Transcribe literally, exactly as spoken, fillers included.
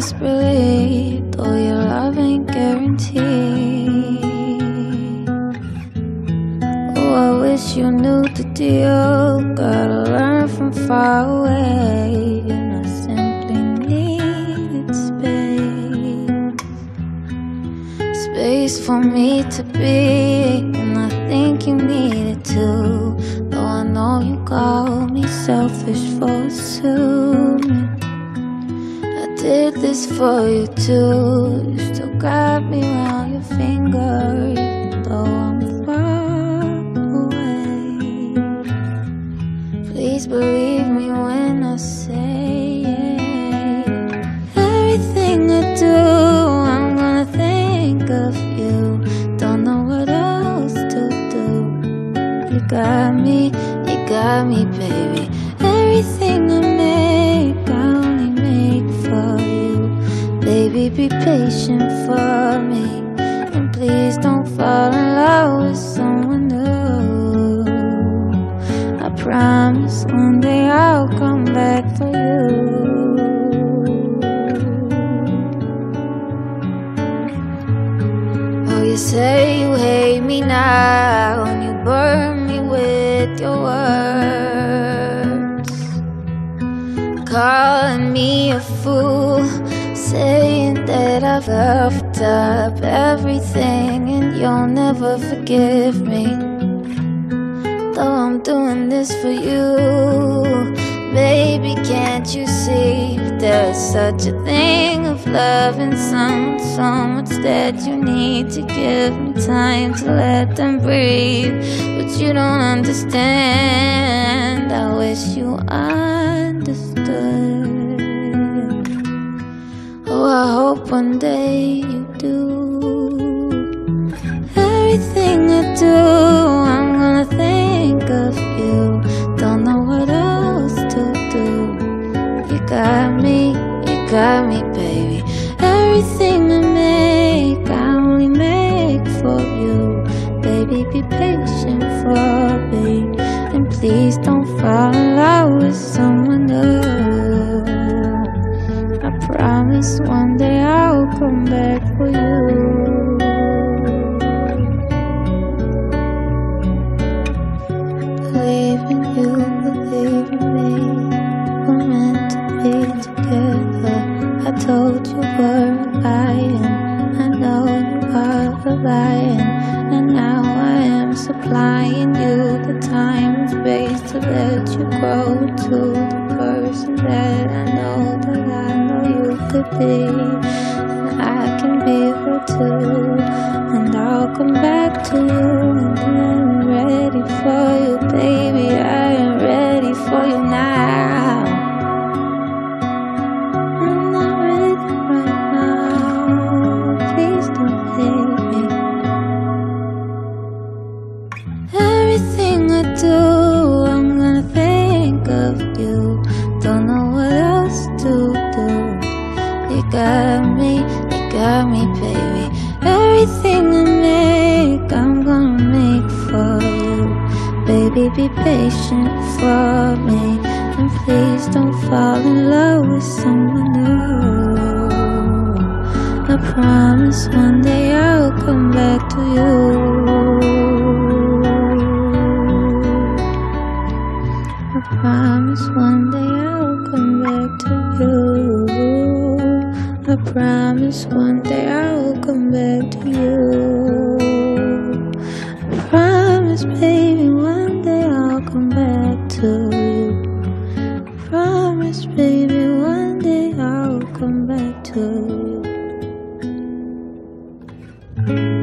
desperately, though your love ain't guaranteed. Oh, I wish you knew the deal. Gotta learn from far away, and I simply needed space. Space for me to be, and I think you need it too. Though I know you call me selfish for assuming I did this for you too. You still got me around your finger, even though I'm far away. Please believe me when I say it. Everything I do, I'm gonna think of you. Don't know what else to do. You got me, you got me, baby. Everything I make, I only make for you. Baby, be patient for me, and please don't fall in love with someone new. I promise one day I'll come back for you. Oh, you say you hate me now, and you burn me with your words, calling me a fool, saying that I've left up everything and you'll never forgive me. Though I'm doing this for you, baby, can't you see there's such a thing of loving someone so much that you need to give me time to let them breathe. But you don't understand, I wish you understood. Oh, I hope one day you do. Everything I do, I'm gonna think of you. Don't know what else to do. You got me, you got me, baby. Everything I make, I only make for you. Baby, be patient for me, and please don't fall in love with someone new. I promise one day I'll come back for you. Believe in you, believe in me. We're meant to be together. I told you were lying, I know you are lying, and now I am supplying you the time and space to let you grow to the person that I know that I know you could be. And I can be her too, and I'll come back to you when I'm ready for you, baby. I am ready for you now. I'm not ready right now. Please don't hate me. Everything I do, I'm gonna think of you. Don't know what else to do. You got me, you got me, baby. Everything I make, I'm gonna make for you. Baby, be patient for me, and please don't fall in love with someone new. I promise one day I'll come back to you. I promise one day I'll come back to you. I promise one day I'll come back to you. I promise, baby, one day I'll come back to you. I promise, baby, one day I'll come back to you.